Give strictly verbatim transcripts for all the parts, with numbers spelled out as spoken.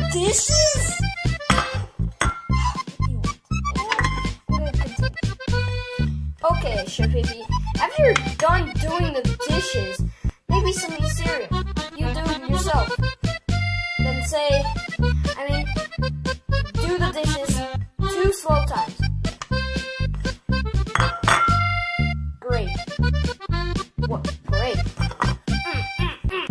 dishes? Okay, Chef Pee-Pee, after you're done doing the dishes, maybe some cereal. You do it yourself. Then say, I mean, do the dishes two slow times. Great. What? Great. Mm, mm,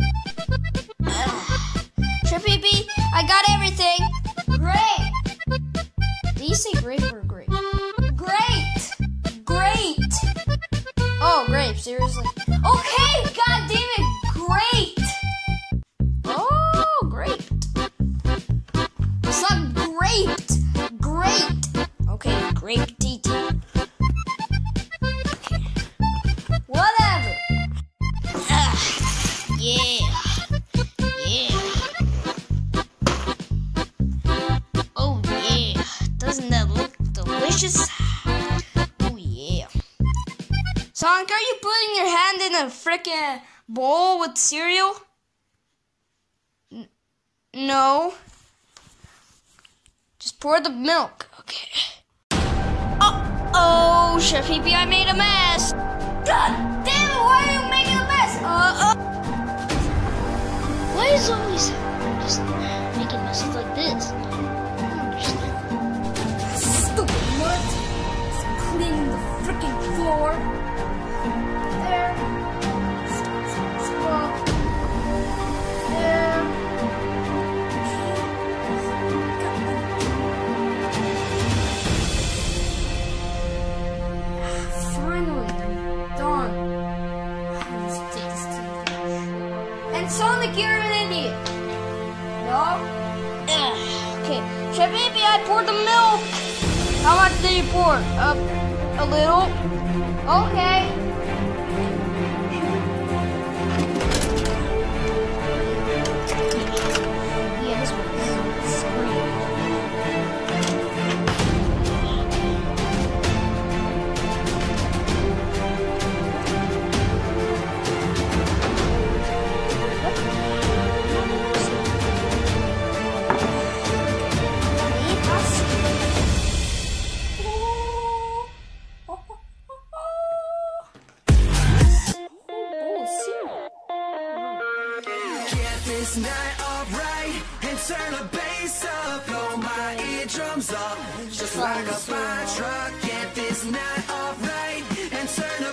mm. Chef Pee-Pee, I got everything. Great. Did you say great or great? Great. Great. Oh, great. Seriously. Okay, god damn it. Great. Oh, great. It's not great. Great. Okay, great detail. Okay. Whatever. Ah, yeah. Yeah. Oh, yeah. Doesn't that look delicious? Oh, yeah. Sonic, are you putting your hand in a frickin' bowl with cereal? N no. Just pour the milk. Okay. Uh-oh, Chef Pee-Pee, I made a mess. God damn it, why are you making a mess? Uh-oh. Why is always just making messes like this? I don't understand. Stupid mutt. Just cleaning the frickin' floor. There. Scrub. There. Finally, I'm done. Let's take this to the And Sonic, you're an idiot. No? Ugh. Okay, Chef Pee-Pee, I poured the milk. How much did you pour? Uh, a little. Okay. Yeah, this one is screaming. This night alright, and turn the bass up, blow my eardrums up, just like a fire truck. Get this night alright, and turn the